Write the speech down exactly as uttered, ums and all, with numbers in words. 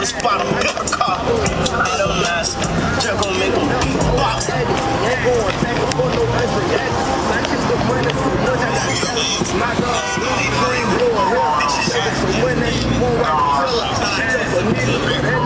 the spot, I'm pick a car. Ain't no mess. Just gon' make them beatbox. My dog,